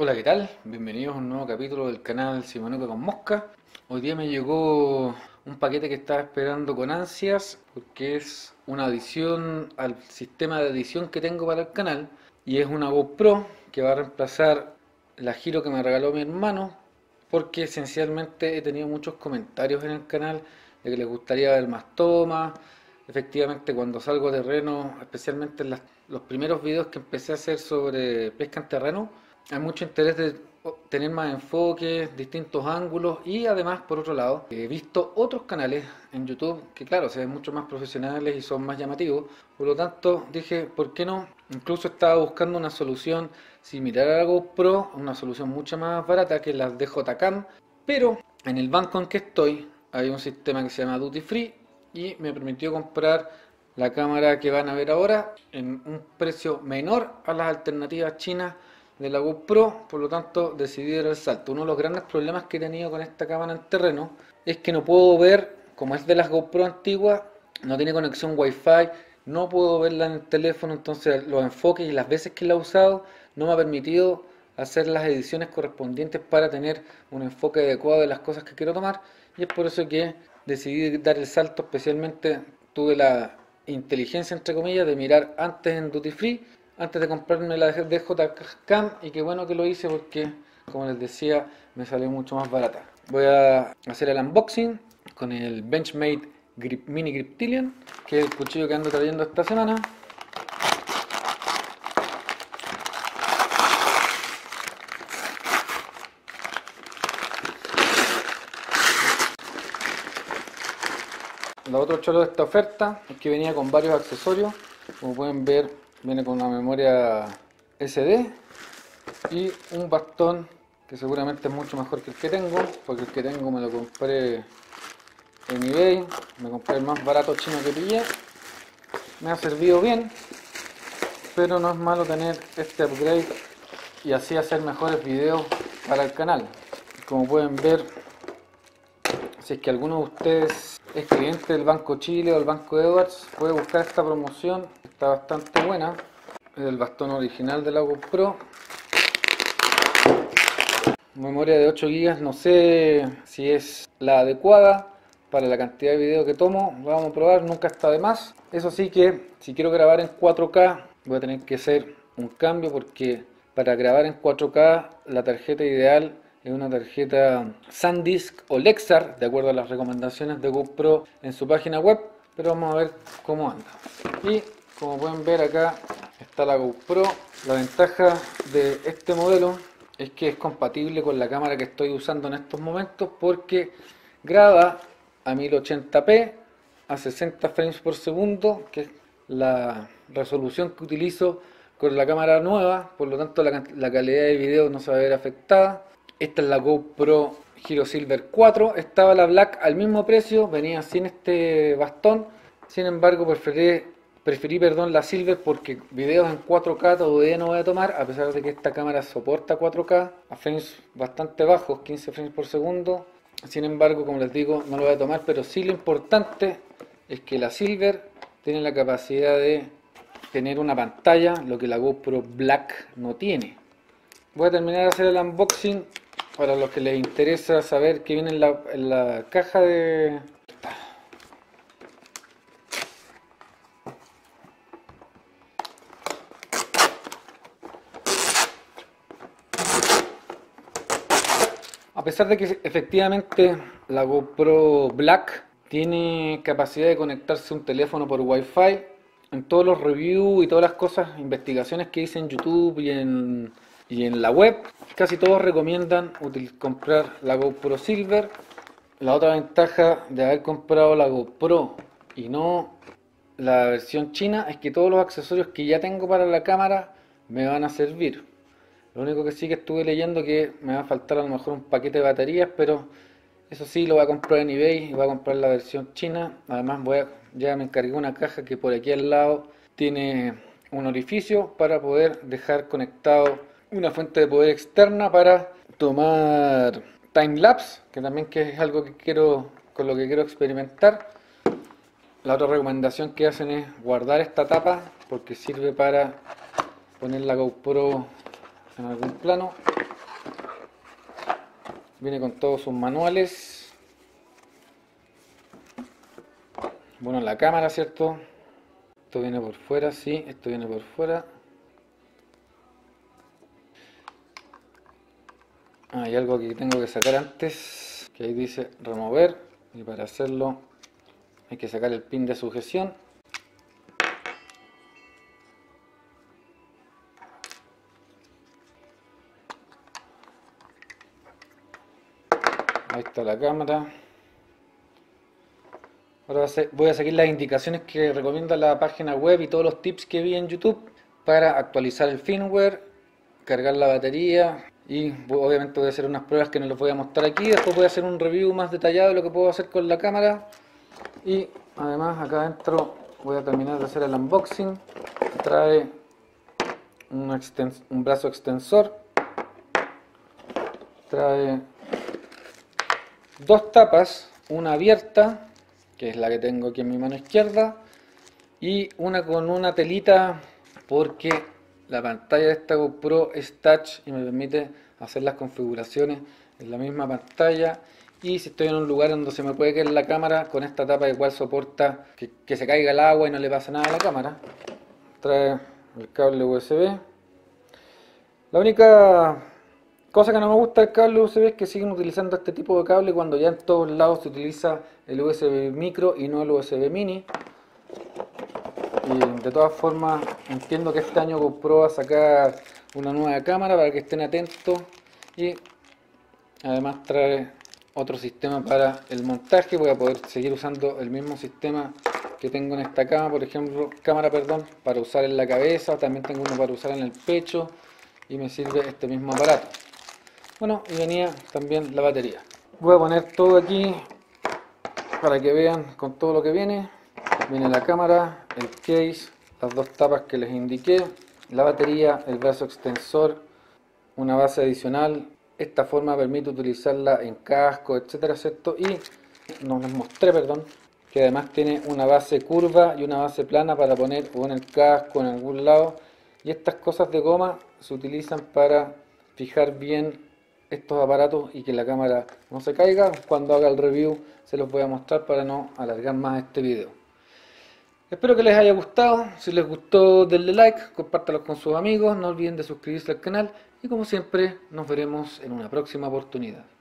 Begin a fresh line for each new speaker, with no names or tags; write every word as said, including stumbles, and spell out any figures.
Hola, ¿qué tal? Bienvenidos a un nuevo capítulo del canal Simonuca con Mosca. Hoy día me llegó un paquete que estaba esperando con ansias porque es una adición al sistema de edición que tengo para el canal y es una GoPro que va a reemplazar la Giro que me regaló mi hermano, porque esencialmente he tenido muchos comentarios en el canal de que les gustaría ver más tomas. Efectivamente, cuando salgo a terreno, especialmente en las- los primeros videos que empecé a hacer sobre pesca en terreno, hay mucho interés de tener más enfoques, distintos ángulos, y además, por otro lado, he visto otros canales en YouTube que, claro, se ven mucho más profesionales y son más llamativos. Por lo tanto, dije, ¿por qué no? Incluso estaba buscando una solución similar a la GoPro, una solución mucho más barata que las de J Cam, pero en el banco en que estoy hay un sistema que se llama Duty Free y me permitió comprar la cámara que van a ver ahora en un precio menor a las alternativas chinas de la GoPro. Por lo tanto decidí dar el salto. Uno de los grandes problemas que he tenido con esta cámara en terreno es que no puedo ver, como es de las GoPro antiguas, no tiene conexión Wi-Fi, no puedo verla en el teléfono. Entonces los enfoques y las veces que la he usado no me ha permitido hacer las ediciones correspondientes para tener un enfoque adecuado de las cosas que quiero tomar, y es por eso que decidí dar el salto. Especialmente tuve la inteligencia, entre comillas, de mirar antes en Duty Free, antes de comprarme la D J Cam, y qué bueno que lo hice porque, como les decía, me salió mucho más barata. Voy a hacer el unboxing con el Benchmade Grip, Mini Griptilian, que es el cuchillo que ando trayendo esta semana. Lo otro cholo de esta oferta es que venía con varios accesorios. Como pueden ver, viene con una memoria S D y un bastón que seguramente es mucho mejor que el que tengo, porque el que tengo me lo compré en eBay, me compré el más barato chino que pillé. Me ha servido bien, pero no es malo tener este upgrade y así hacer mejores videos para el canal. Como pueden ver, si es que alguno de ustedes es cliente del Banco Chile o el Banco Edwards, puede buscar esta promoción, está bastante buena. Es el bastón original de la GoPro. Memoria de ocho gigas, no sé si es la adecuada para la cantidad de video que tomo. Vamos a probar, nunca está de más. Eso sí, que si quiero grabar en cuatro K voy a tener que hacer un cambio, porque para grabar en cuatro K la tarjeta ideal es una tarjeta SanDisk o Lexar, de acuerdo a las recomendaciones de GoPro en su página web. Pero vamos a ver cómo anda. Y como pueden ver, acá está la GoPro. La ventaja de este modelo es que es compatible con la cámara que estoy usando en estos momentos, porque graba a mil ochenta p a sesenta frames por segundo, que es la resolución que utilizo con la cámara nueva. Por lo tanto la, la calidad de video no se va a ver afectada. Esta es la GoPro Hero Silver cuatro. Estaba la Black al mismo precio, venía sin este bastón. Sin embargo, preferí, preferí perdón, la Silver, porque videos en cuatro K todavía no voy a tomar, a pesar de que esta cámara soporta cuatro K a frames bastante bajos, quince frames por segundo. Sin embargo, como les digo, no lo voy a tomar, pero sí lo importante es que la Silver tiene la capacidad de tener una pantalla, lo que la GoPro Black no tiene. Voy a terminar de hacer el unboxing para los que les interesa saber qué viene en la, en la caja de... A pesar de que efectivamente la GoPro Black tiene capacidad de conectarse a un teléfono por Wi-Fi, en todos los reviews y todas las cosas, investigaciones que hice en YouTube y en, y en la web, casi todos recomiendan comprar la GoPro Silver. La otra ventaja de haber comprado la GoPro y no la versión china es que todos los accesorios que ya tengo para la cámara me van a servir. Lo único que sí que estuve leyendo que me va a faltar a lo mejor un paquete de baterías, pero eso sí lo voy a comprar en eBay y voy a comprar la versión china. Además voy a, ya me encargué una caja que por aquí al lado tiene un orificio para poder dejar conectado una fuente de poder externa para tomar time lapse, que también que es algo que quiero, con lo que quiero experimentar. La otra recomendación que hacen es guardar esta tapa, porque sirve para poner la GoPro en algún plano. Viene con todos sus manuales. Bueno, la cámara, ¿cierto? Esto viene por fuera, sí, esto viene por fuera. Ah, hay algo que tengo que sacar antes, que ahí dice remover, y para hacerlo hay que sacar el pin de sujeción. Ahí está la cámara. Ahora voy a seguir las indicaciones que recomienda la página web y todos los tips que vi en YouTube para actualizar el firmware, cargar la batería y obviamente voy a hacer unas pruebas que no les voy a mostrar aquí. Después voy a hacer un review más detallado de lo que puedo hacer con la cámara y además acá adentro voy a terminar de hacer el unboxing. Trae un, extens un brazo extensor, trae dos tapas, una abierta, que es la que tengo aquí en mi mano izquierda, y una con una telita porque la pantalla de esta GoPro es touch y me permite hacer las configuraciones en la misma pantalla. Y si estoy en un lugar donde se me puede caer la cámara, con esta tapa igual soporta que, que se caiga el agua y no le pasa nada a la cámara. Trae el cable U S B. La única cosa que no me gusta del cable U S B es que siguen utilizando este tipo de cable cuando ya en todos lados se utiliza el U S B micro y no el U S B mini. Y de todas formas entiendo que este año GoPro va a sacar una nueva cámara para que estén atentos, y además trae otro sistema para el montaje. Voy a poder seguir usando el mismo sistema que tengo en esta cámara, por ejemplo, cámara perdón, para usar en la cabeza. También tengo uno para usar en el pecho y me sirve este mismo aparato. Bueno, y venía también la batería. Voy a poner todo aquí para que vean con todo lo que viene. Viene la cámara, el case, las dos tapas que les indiqué, la batería, el brazo extensor, una base adicional. Esta forma permite utilizarla en casco, etcétera, ¿cierto? Y no les mostré, perdón, que además tiene una base curva y una base plana para poner o en el casco o en algún lado. Y estas cosas de goma se utilizan para fijar bien estos aparatos y que la cámara no se caiga. Cuando haga el review se los voy a mostrar para no alargar más este video. Espero que les haya gustado. Si les gustó, denle like, compártanlo con sus amigos, no olviden de suscribirse al canal y como siempre nos veremos en una próxima oportunidad.